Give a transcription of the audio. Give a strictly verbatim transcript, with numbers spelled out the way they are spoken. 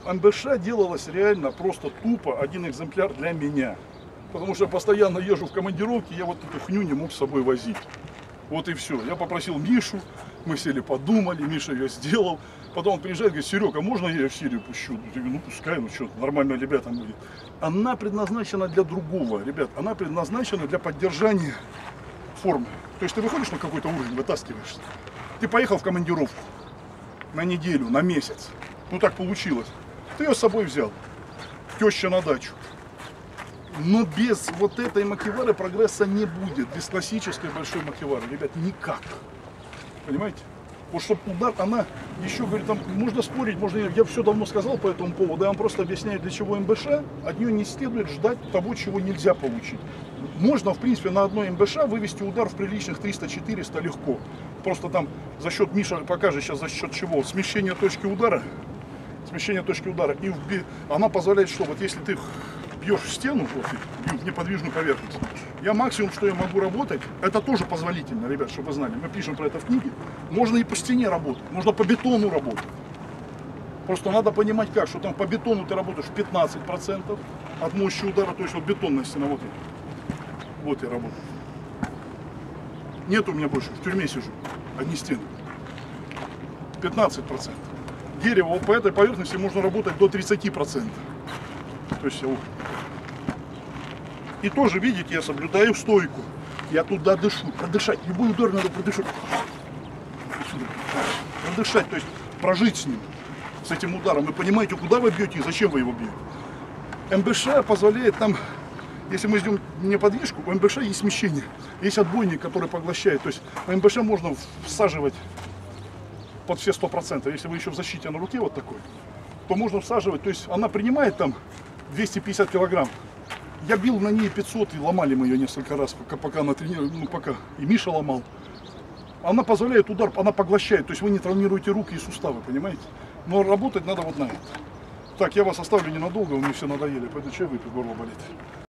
МБШ делалось реально просто тупо один экземпляр для меня. Потому что я постоянно езжу в командировке, я вот эту хню не мог с собой возить. Вот и все. Я попросил Мишу, мы сели, подумали, Миша ее сделал. Потом он приезжает и говорит: Серега, можно я ее в Сирию пущу? Я говорю: ну пускай, ну что, нормально ребятам будет. Она предназначена для другого, ребят. Она предназначена для поддержания формы. То есть ты выходишь на какой-то уровень, вытаскиваешься. Ты поехал в командировку на неделю, на месяц. Ну так получилось. Ты ее с собой взял. Теща на дачу. Но без вот этой макевары прогресса не будет. Без классической большой макевары, ребят, никак. Понимаете? Вот чтобы удар, она еще говорит, там можно спорить, можно, я все давно сказал по этому поводу, я вам просто объясняю, для чего МБШ, от нее не следует ждать того, чего нельзя получить. Можно, в принципе, на одной МБШ вывести удар в приличных триста-четыреста легко. Просто там за счет, Миша покажет сейчас за счет чего, смещения точки удара, смещение точки удара, и вби... она позволяет, что вот если ты бьешь в стену, вот, бью в неподвижную поверхность, я максимум, что я могу работать, это тоже позволительно, ребят, чтобы вы знали, мы пишем про это в книге, можно и по стене работать, можно по бетону работать. Просто надо понимать как, что там по бетону ты работаешь пятнадцать процентов от мощи удара, то есть вот бетонная стена, вот, вот я работаю. Нет у меня больше, в тюрьме сижу, одни стены. пятнадцать процентов. Дерево, вот по этой поверхности можно работать до тридцати процентов. То есть, вот. И тоже, видите, я соблюдаю стойку. Я туда дышу, продышать. Любой удар надо продышать. Продышать, то есть прожить с ним, с этим ударом. Вы понимаете, куда вы бьете и зачем вы его бьете. МБШ позволяет нам, если мы ждем неподвижку, у МБШ есть смещение. Есть отбойник, который поглощает. То есть на МБШ можно всаживать под все сто процентов. Если вы еще в защите на руке вот такой, то можно всаживать. То есть она принимает там двести пятьдесят килограмм. Я бил на ней пятьсот и ломали мы ее несколько раз, пока, пока она тренирует, ну пока и Миша ломал. Она позволяет удар, она поглощает, то есть вы не травмируете руки и суставы, понимаете? Но работать надо вот на это. Так, я вас оставлю ненадолго, вы мне все надоели, пойду чай выпью, горло болит.